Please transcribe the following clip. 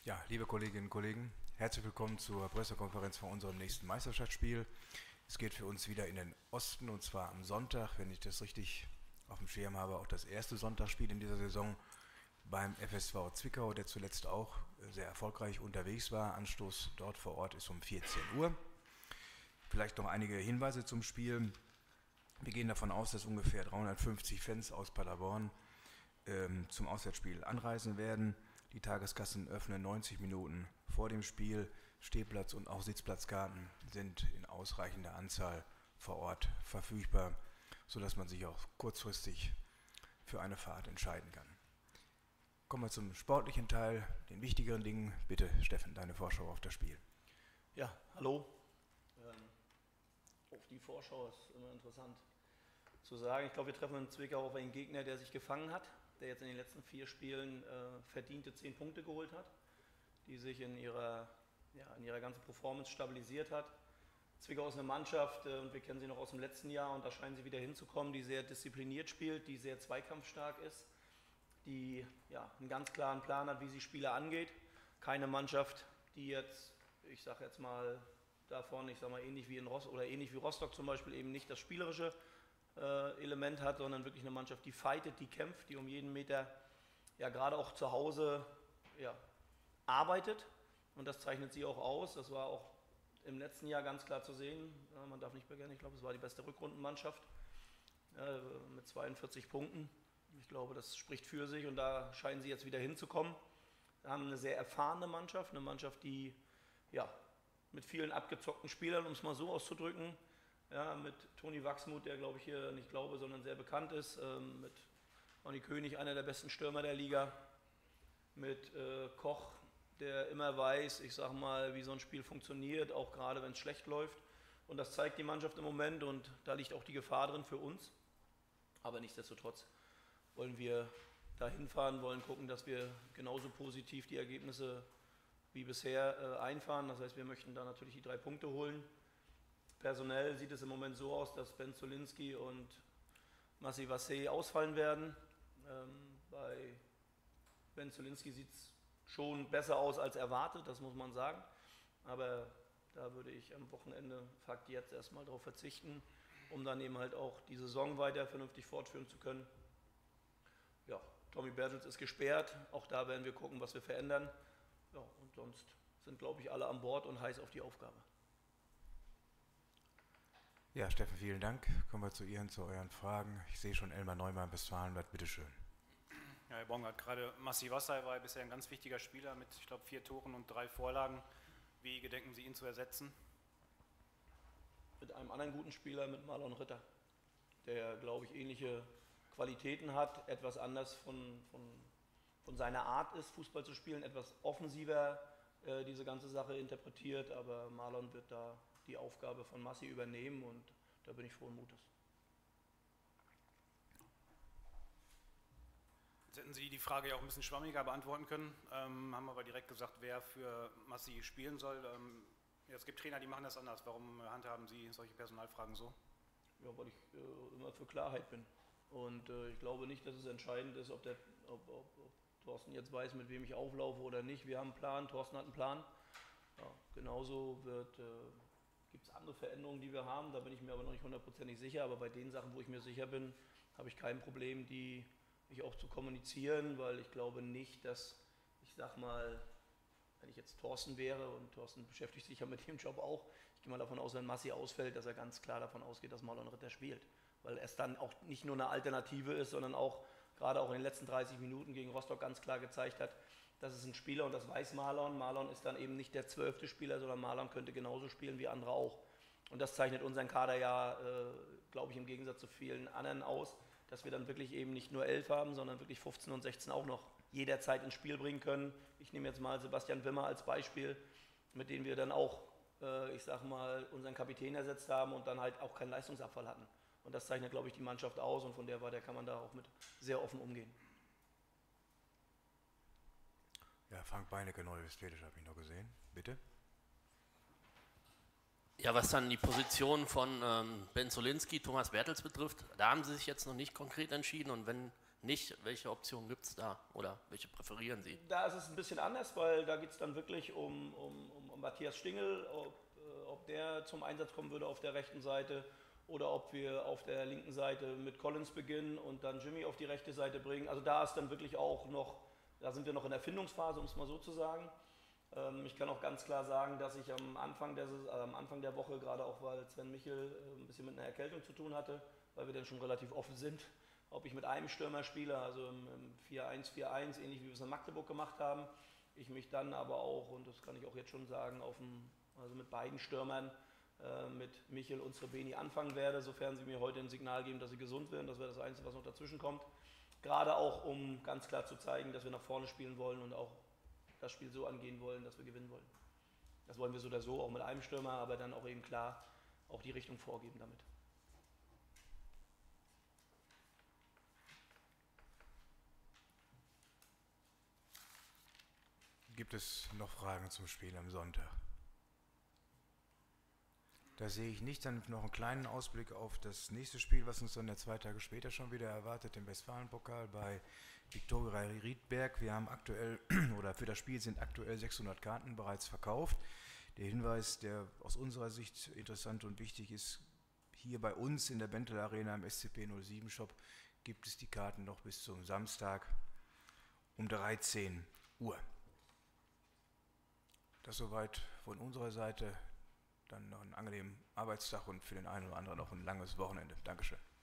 Ja, liebe Kolleginnen und Kollegen, herzlich willkommen zur Pressekonferenz vor unserem nächsten Meisterschaftsspiel. Es geht für uns wieder in den Osten und zwar am Sonntag, wenn ich das richtig auf dem Schirm habe, auch das erste Sonntagsspiel in dieser Saison beim FSV Zwickau, der zuletzt auch sehr erfolgreich unterwegs war. Anstoß dort vor Ort ist um 14 Uhr. Vielleicht noch einige Hinweise zum Spiel. Wir gehen davon aus, dass ungefähr 350 Fans aus Paderborn zum Auswärtsspiel anreisen werden. Die Tageskassen öffnen 90 Minuten vor dem Spiel. Stehplatz und auch Sitzplatzkarten sind in ausreichender Anzahl vor Ort verfügbar, sodass man sich auch kurzfristig für eine Fahrt entscheiden kann. Kommen wir zum sportlichen Teil, den wichtigeren Dingen. Bitte, Steffen, deine Vorschau auf das Spiel. Ja, hallo. Auf die Vorschau ist immer interessant zu sagen. Ich glaube, wir treffen in Zwickau auf einen Gegner, der sich gefangen hat, der jetzt in den letzten 4 Spielen verdiente 10 Punkte geholt hat, die sich in ihrer ganzen Performance stabilisiert hat. Zwickau ist eine Mannschaft, und wir kennen sie noch aus dem letzten Jahr, und da scheinen sie wieder hinzukommen, die sehr diszipliniert spielt, die sehr zweikampfstark ist, die einen ganz klaren Plan hat, wie sie Spiele angeht. Keine Mannschaft, die jetzt, ich sage jetzt mal davon, ähnlich wie ähnlich wie Rostock zum Beispiel, eben nicht das spielerische Element hat, sondern wirklich eine Mannschaft, die fightet, die kämpft, die um jeden Meter, gerade auch zu Hause, arbeitet. Und das zeichnet sie auch aus. Das war auch im letzten Jahr ganz klar zu sehen. Ja, man darf nicht vergessen, ich glaube, es war die beste Rückrundenmannschaft mit 42 Punkten. Ich glaube, das spricht für sich, und da scheinen sie jetzt wieder hinzukommen. Wir haben eine sehr erfahrene Mannschaft, die mit vielen abgezockten Spielern, um es mal so auszudrücken, mit Toni Wachsmuth, der sondern sehr bekannt ist, mit Ronny König, einer der besten Stürmer der Liga, mit Koch, der immer weiß, wie so ein Spiel funktioniert, auch gerade wenn es schlecht läuft. Und das zeigt die Mannschaft im Moment, und da liegt auch die Gefahr drin für uns. Aber nichtsdestotrotz wollen wir da hinfahren, wollen gucken, dass wir genauso positiv die Ergebnisse wie bisher einfahren. Das heißt, wir möchten da natürlich die 3 Punkte holen. Personell sieht es im Moment so aus, dass Ben Zolinski und Massi Vassé ausfallen werden. Bei Ben Zolinski sieht es schon besser aus als erwartet, das muss man sagen. Aber da würde ich am Wochenende, Fakt jetzt, erstmal darauf verzichten, um dann eben halt auch die Saison weiter vernünftig fortführen zu können. Ja, Tommy Bertels ist gesperrt, auch da werden wir gucken, was wir verändern. Ja, und sonst sind, glaube ich, alle an Bord und heiß auf die Aufgabe. Ja, Steffen, vielen Dank. Kommen wir zu euren Fragen. Ich sehe schon Elmar Neumann, Westfalenblatt, bitteschön. Ja, Herr Bongard, gerade Massi Vassay war bisher ein ganz wichtiger Spieler mit, ich glaube, 4 Toren und 3 Vorlagen. Wie gedenken Sie, ihn zu ersetzen? Mit einem anderen guten Spieler, mit Marlon Ritter, der, glaube ich, ähnliche Qualitäten hat, etwas anders von seiner Art ist, Fußball zu spielen, etwas offensiver diese ganze Sache interpretiert, aber Marlon wird da die Aufgabe von Massi übernehmen, und da bin ich frohen Mutes. Jetzt hätten Sie die Frage ja auch ein bisschen schwammiger beantworten können, haben aber direkt gesagt, wer für Massi spielen soll. Es gibt Trainer, die machen das anders. Warum handhaben Sie solche Personalfragen so? Ja, weil ich immer für Klarheit bin. Und ich glaube nicht, dass es entscheidend ist, ob Thorsten jetzt weiß, mit wem ich auflaufe oder nicht. Wir haben einen Plan, Thorsten hat einen Plan. Ja, genauso gibt es andere Veränderungen, die wir haben, da bin ich mir aber noch nicht hundertprozentig sicher. Aber bei den Sachen, wo ich mir sicher bin, habe ich kein Problem, die auch zu kommunizieren, weil ich glaube nicht, dass, wenn ich jetzt Thorsten wäre, und Thorsten beschäftigt sich ja mit dem Job auch, ich gehe mal davon aus, wenn Massi ausfällt, dass er ganz klar davon ausgeht, dass Marlon Ritter spielt. Weil es dann auch nicht nur eine Alternative ist, sondern auch gerade auch in den letzten 30 Minuten gegen Rostock ganz klar gezeigt hat, das ist ein Spieler, und das weiß Marlon. Marlon ist dann eben nicht der 12. Spieler, sondern Marlon könnte genauso spielen wie andere auch. Und das zeichnet unseren Kader ja, glaube ich, im Gegensatz zu vielen anderen aus, dass wir dann wirklich eben nicht nur 11 haben, sondern wirklich 15 und 16 auch noch jederzeit ins Spiel bringen können. Ich nehme jetzt mal Sebastian Wimmer als Beispiel, mit dem wir dann auch, unseren Kapitän ersetzt haben und dann halt auch keinen Leistungsabfall hatten. Und das zeichnet, glaube ich, die Mannschaft aus, und von der Warte kann man da auch mit sehr offen umgehen. Ja, Frank Beinecke, Neue Westfälisch, habe ich noch gesehen. Bitte. Ja, was dann die Position von Ben Zolinski, Thomas Bertels betrifft, da haben Sie sich jetzt noch nicht konkret entschieden, und wenn nicht? Welche Optionen gibt es da oder welche präferieren Sie? Da ist es ein bisschen anders, weil da geht es dann wirklich um Matthias Stingel, ob der zum Einsatz kommen würde auf der rechten Seite oder ob wir auf der linken Seite mit Collins beginnen und dann Jimmy auf die rechte Seite bringen. Also da ist dann wirklich auch noch, da sind wir noch in der Findungsphase, um es mal so zu sagen. Ich kann auch ganz klar sagen, dass ich am Anfang der Woche, gerade auch weil Sven Michel ein bisschen mit einer Erkältung zu tun hatte, weil wir dann schon relativ offen sind, ob ich mit einem Stürmer spiele, also im 4-1-4-1, ähnlich wie wir es in Magdeburg gemacht haben. Ich mich dann aber auch, und das kann ich auch jetzt schon sagen, also mit beiden Stürmern, mit Michel und Srebeni anfangen werde, sofern sie mir heute ein Signal geben, dass sie gesund werden. Das wäre das Einzige, was noch dazwischen kommt. Gerade auch, um ganz klar zu zeigen, dass wir nach vorne spielen wollen und auch das Spiel so angehen wollen, dass wir gewinnen wollen. Das wollen wir so oder so, auch mit einem Stürmer, aber dann auch eben klar auch die Richtung vorgeben damit. Gibt es noch Fragen zum Spiel am Sonntag? Da sehe ich nicht. Dann noch einen kleinen Ausblick auf das nächste Spiel, was uns dann 2 Tage später schon wieder erwartet, im Westfalenpokal bei Viktoria Riedberg. Wir haben aktuell, oder für das Spiel sind aktuell 600 Karten bereits verkauft. Der Hinweis, der aus unserer Sicht interessant und wichtig ist, hier bei uns in der Bentel Arena im SCP-07 Shop gibt es die Karten noch bis zum Samstag um 13 Uhr. Das soweit von unserer Seite. Dann noch einen angenehmen Arbeitstag und für den einen oder anderen noch ein langes Wochenende. Dankeschön.